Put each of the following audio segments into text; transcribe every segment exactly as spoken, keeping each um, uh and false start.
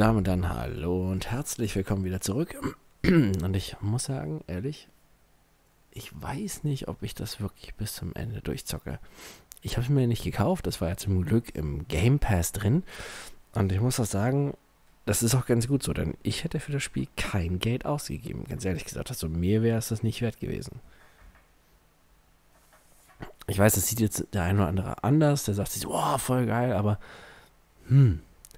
Damen, dann hallo und herzlich willkommen wieder zurück. Und ich muss sagen, ehrlich, ich weiß nicht, ob ich das wirklich bis zum Ende durchzocke. Ich habe es mir nicht gekauft, das war ja zum Glück im Game Pass drin. Und ich muss auch sagen, das ist auch ganz gut so, denn ich hätte für das Spiel kein Geld ausgegeben. Ganz ehrlich gesagt, also mir wäre es das nicht wert gewesen. Ich weiß, das sieht jetzt der eine oder andere anders, der sagt sich, oh, voll geil, aber hm.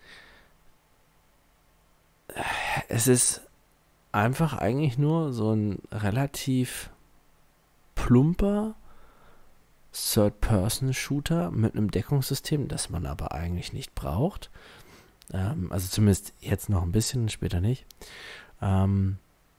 Es ist einfach eigentlich nur so ein relativ plumper Third-Person-Shooter mit einem Deckungssystem, das man aber eigentlich nicht braucht. Ähm, also zumindest jetzt noch ein bisschen, später nicht. Ähm,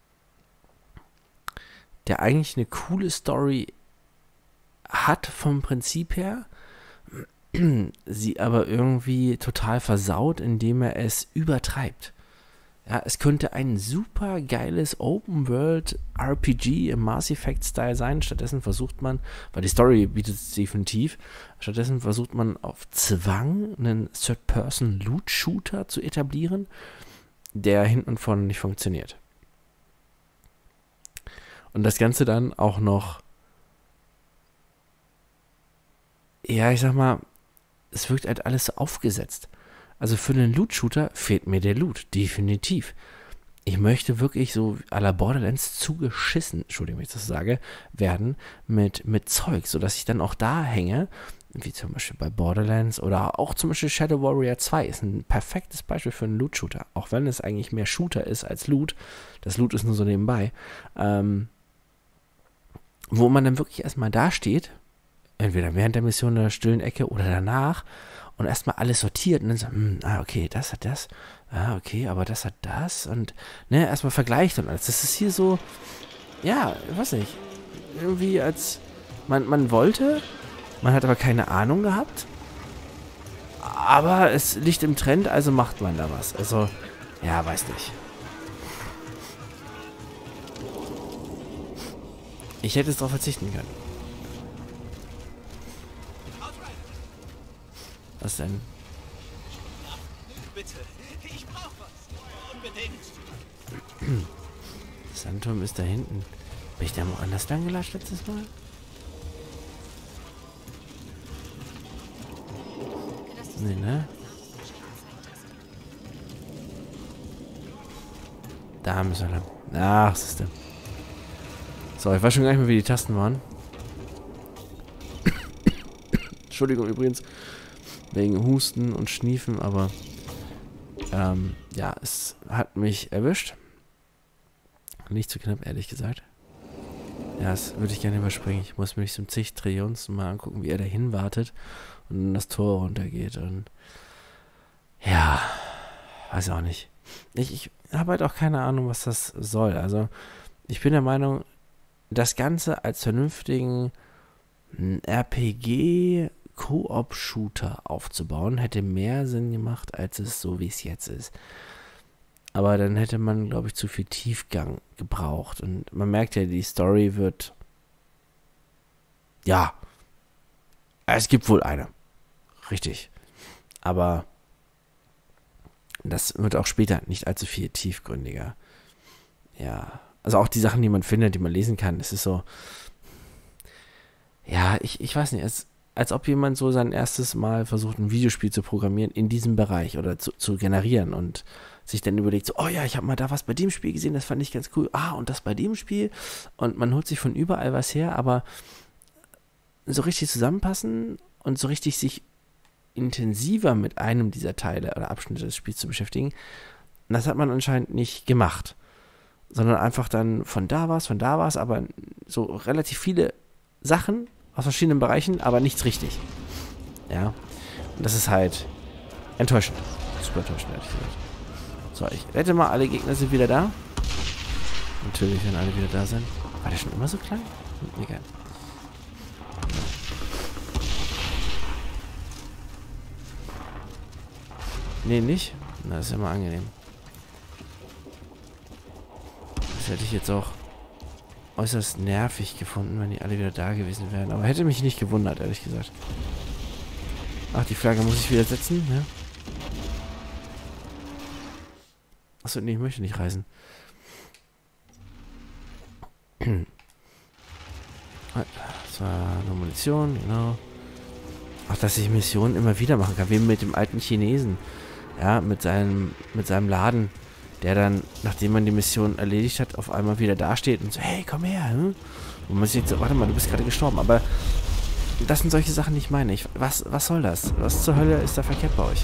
der eigentlich eine coole Story hat vom Prinzip her, sie aber irgendwie total versaut, indem er es übertreibt. Ja, es könnte ein super geiles Open-World-R P G im Mass Effect-Style sein. Stattdessen versucht man, weil die Story bietet es definitiv, stattdessen versucht man auf Zwang einen Third-Person-Loot-Shooter zu etablieren, der hinten und vorne nicht funktioniert. Und das Ganze dann auch noch, ja, ich sag mal, es wirkt halt alles so aufgesetzt. Also für einen Loot-Shooter fehlt mir der Loot, definitiv. Ich möchte wirklich so à la Borderlands zugeschissen, Entschuldigung, wenn ich das sage, werden mit, mit Zeug, sodass ich dann auch da hänge, wie zum Beispiel bei Borderlands oder auch zum Beispiel Shadow Warrior zwei ist ein perfektes Beispiel für einen Loot-Shooter. Auch wenn es eigentlich mehr Shooter ist als Loot, das Loot ist nur so nebenbei, ähm, wo man dann wirklich erstmal da steht, entweder während der Mission in der stillen Ecke oder danach, und erstmal alles sortiert und dann so, hm, ah, okay, das hat das, ah, okay, aber das hat das und, ne, erstmal vergleicht und alles. Das ist hier so, ja, ich weiß nicht, irgendwie als, man, man wollte, man hat aber keine Ahnung gehabt, aber es liegt im Trend, also macht man da was. Also, ja, weiß nicht. Ich hätte es darauf verzichten können. Was denn? Bitte, ich brauche was. Unbedingt. Sandturm ist da hinten. Bin ich da woanders lang gelatscht letztes Mal? Nee, ne? Da müssen wir lang. Ach, was ist denn? So, ich weiß schon gar nicht mehr, wie die Tasten waren. Entschuldigung übrigens. Wegen Husten und Schniefen, aber ähm, ja, es hat mich erwischt. Nicht zu knapp, ehrlich gesagt. Ja, das würde ich gerne überspringen. Ich muss mich zum zig Trillions mal angucken, wie er dahin wartet und dann das Tor runtergeht. Und ja, weiß auch nicht. Ich, ich habe halt auch keine Ahnung, was das soll. Also, ich bin der Meinung, das Ganze als vernünftigen R P G Koop-Shooter aufzubauen, hätte mehr Sinn gemacht, als es so, wie es jetzt ist. Aber dann hätte man, glaube ich, zu viel Tiefgang gebraucht. Und man merkt ja, die Story wird... Ja. Es gibt wohl eine. Richtig. Aber das wird auch später nicht allzu viel tiefgründiger. Ja. Also auch die Sachen, die man findet, die man lesen kann, es ist so... Ja, ich, ich weiß nicht, es als ob jemand so sein erstes Mal versucht, ein Videospiel zu programmieren in diesem Bereich oder zu, zu generieren und sich dann überlegt, so, oh ja, ich habe mal da was bei dem Spiel gesehen, das fand ich ganz cool, ah, und das bei dem Spiel und man holt sich von überall was her, aber so richtig zusammenpassen und so richtig sich intensiver mit einem dieser Teile oder Abschnitte des Spiels zu beschäftigen, das hat man anscheinend nicht gemacht, sondern einfach dann von da was, von da was, aber so relativ viele Sachen aus verschiedenen Bereichen, aber nichts richtig. Ja. Und das ist halt enttäuschend. Super enttäuschend, ehrlich gesagt. So, ich rette mal, alle Gegner sind wieder da. Natürlich, wenn alle wieder da sind. War der schon immer so klein? Hm, egal. Nee, nicht? Na, das ist immer angenehm. Das hätte ich jetzt auch äußerst nervig gefunden, wenn die alle wieder da gewesen wären. Aber hätte mich nicht gewundert, ehrlich gesagt. Ach, die Flagge muss ich wieder setzen, ne? Achso, nee, ich möchte nicht reisen. Das war nur Munition, genau. Ach, dass ich Missionen immer wieder machen kann, wie mit dem alten Chinesen. Ja, mit seinem, mit seinem Laden, der dann, nachdem man die Mission erledigt hat, auf einmal wieder dasteht und so, hey, komm her. Hm? Und man sieht so, warte mal, du bist gerade gestorben. Aber das sind solche Sachen, die ich meine. Ich, was, was soll das? Was zur Hölle ist da verkehrt bei euch?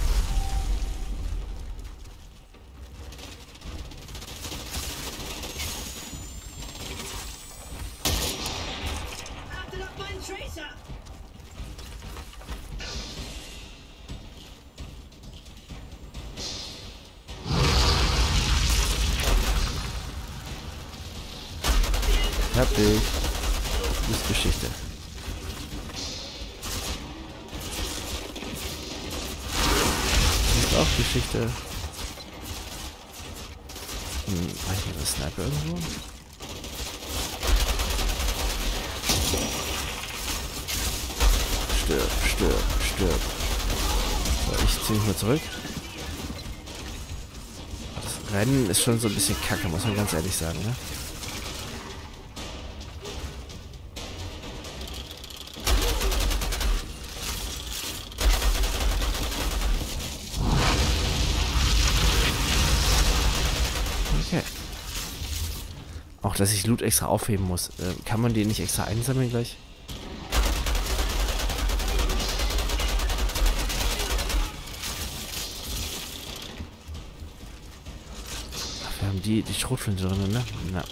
Achtet auf meinen Tracer! Hab dich. Das ist Geschichte. Das ist auch Geschichte. Hm, war hier ein Sniper irgendwo? Stirb, stirb, stirb. So, ich zieh mich mal zurück. Das Rennen ist schon so ein bisschen kacke, muss man ganz ehrlich sagen, ne? Okay. Auch, dass ich Loot extra aufheben muss. Äh, kann man den nicht extra einsammeln gleich? Ach, wir haben die, die Schrotflinte drin, ne? Na.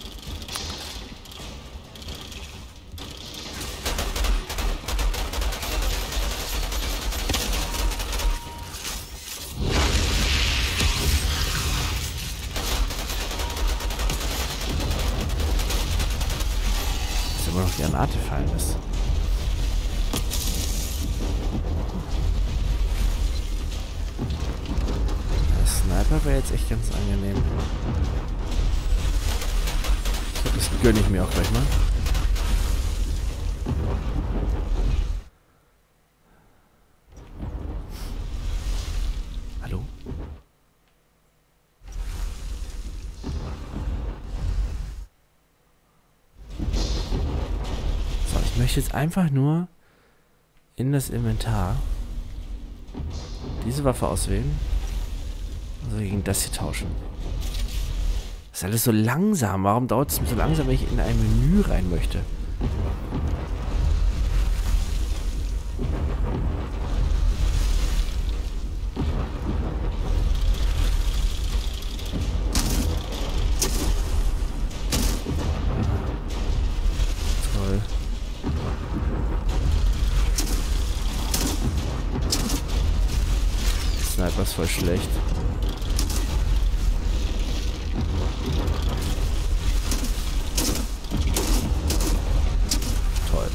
Immer noch die Granate fallen ist. Der Sniper wäre jetzt echt ganz angenehm. Ich glaube, das gönne ich mir auch gleich mal. Hallo? Ich möchte jetzt einfach nur in das Inventar diese Waffe auswählen und gegen das hier tauschen. Das ist alles so langsam. Warum dauert es so langsam, wenn ich in ein Menü rein möchte? Toll. Sniper ist voll schlecht. Toll.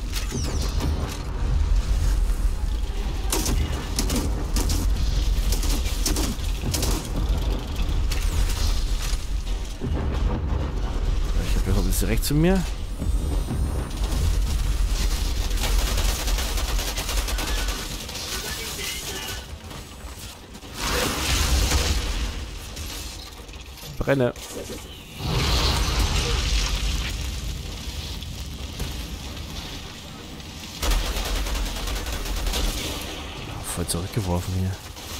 Ich glaube, der kommt jetzt direkt zu mir. Brenne. Voll zurückgeworfen hier.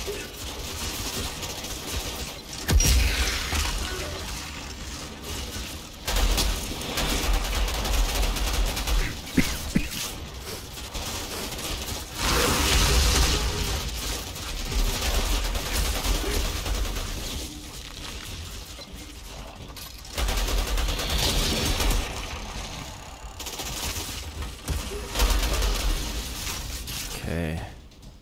Okay.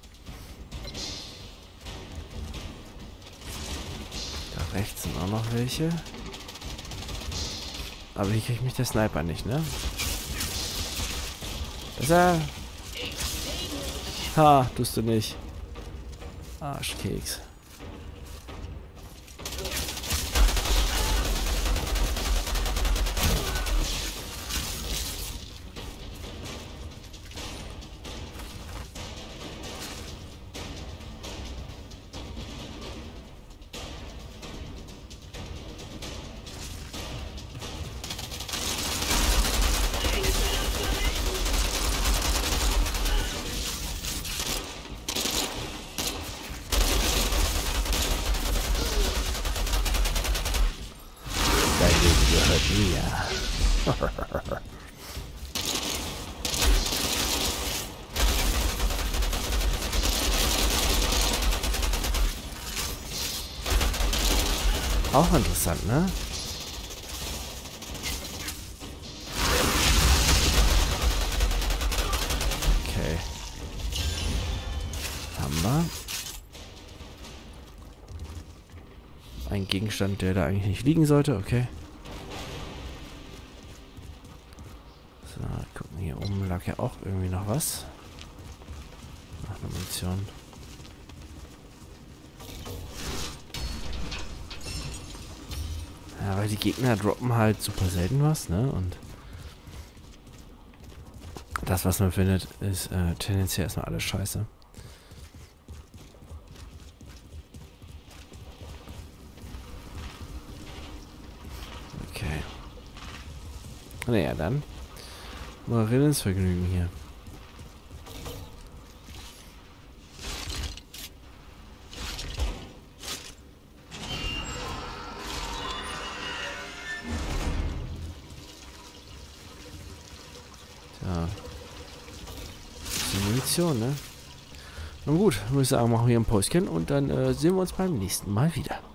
Da rechts sind auch noch welche. Aber hier kriegt mich der Sniper nicht, ne? Ist er? Ha, tust du nicht. Arschkeks. Dein Leben gehört mir. Auch interessant, ne? Okay. Haben wir. Ein Gegenstand, der da eigentlich nicht liegen sollte, okay. So, gucken, hier oben lag ja auch irgendwie noch was. Ach, eine Munition. Ja, weil die Gegner droppen halt super selten was, ne? Und das, was man findet, ist äh, tendenziell erstmal alles scheiße. Okay. Naja, dann. Mal rein ins Vergnügen hier. Ja. Die Munition, ne? Nun gut, würde ich sagen, machen wir hier ein Päuschen und dann äh, sehen wir uns beim nächsten Mal wieder.